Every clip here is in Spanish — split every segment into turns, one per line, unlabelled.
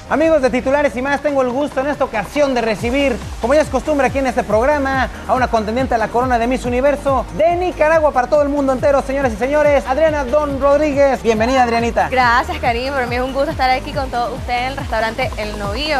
Amigos de Titulares y Más, tengo el gusto en esta ocasión de recibir, como ya es costumbre aquí en este programa, a una contendiente a la corona de Miss Universo de Nicaragua para todo el mundo entero, señoras y señores, Adriana Don Rodríguez. Bienvenida, Adrianita.
Gracias, Karim. Para mí es un gusto estar aquí con todos ustedes en el restaurante El Novillo.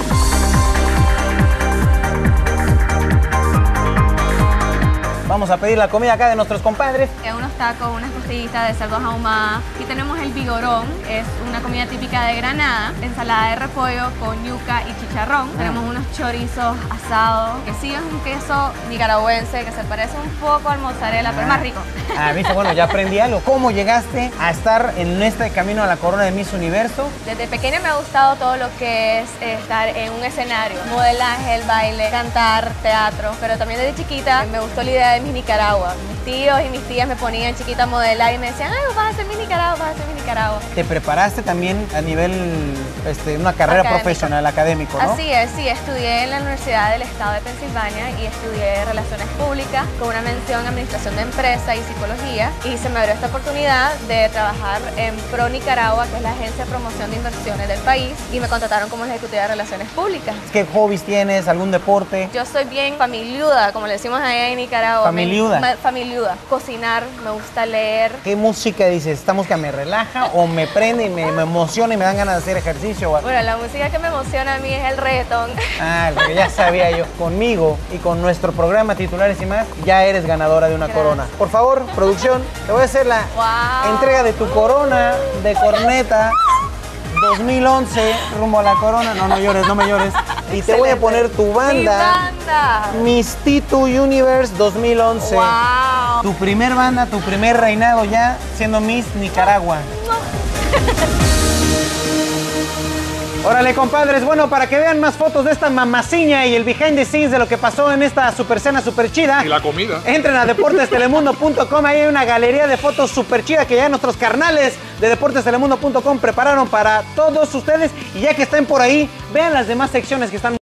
Vamos a pedir la comida acá de nuestros compadres.
Unos tacos, unas costillitas de cerdo ahumada. Aquí tenemos el vigorón, es una comida típica de Granada. Ensalada de repollo con yuca y chicharrón. Tenemos unos chorizos asados, que sí es un queso nicaragüense que se parece un poco al mozzarella, pero es más rico.
Viste, bueno, ya aprendí algo. ¿Cómo llegaste a estar en este camino a la corona de Miss Universo?
Desde pequeña me ha gustado todo lo que es estar en un escenario. Modelaje, el baile, cantar, teatro. Pero también desde chiquita me gustó la idea de Miss Nicaragua. Mis tíos y mis tías me ponían chiquita a modelar y me decían, ay, vas a ser Miss Nicaragua, vas a ser Miss Nicaragua.
¿Te preparaste también a nivel, una carrera profesional, académico, no?
Así es, sí, estudié en la Universidad del Estado de Pensilvania y estudié Relaciones Públicas con una mención en Administración de Empresa y Psicología, y se me abrió esta oportunidad de trabajar en Pro Nicaragua, que es la agencia de promoción de inversiones del país, y me contrataron como ejecutiva de Relaciones Públicas.
¿Qué hobbies tienes? ¿Algún deporte?
Yo soy bien familiuda, como le decimos allá en Nicaragua.
¿Familiuda?
Familiuda. Cocinar, me gusta leer.
¿Qué música dices? ¿Esta música me relaja o me prende y me emociona y me dan ganas de hacer ejercicio?
Bueno, la música que me emociona a mí es el reggaetón.
Lo que ya sabía yo. Conmigo y con nuestro programa Titulares y Más, ya eres ganadora de una corona. Por favor, producción, te voy a hacer la entrega de tu corona de corneta 2011 rumbo a la corona. No llores, no me llores. Y te voy a poner tu banda. Miss Titu Universe 2011.
Wow.
Tu primer banda, tu primer reinado ya siendo Miss Nicaragua. Órale, compadres, bueno, para que vean más fotos de esta mamaciña y el behind the scenes de lo que pasó en esta super cena super chida.
Y la comida.
Entren a deportestelemundo.com, ahí hay una galería de fotos super chida que ya nuestros carnales de deportestelemundo.com prepararon para todos ustedes. Y ya que estén por ahí, vean las demás secciones que están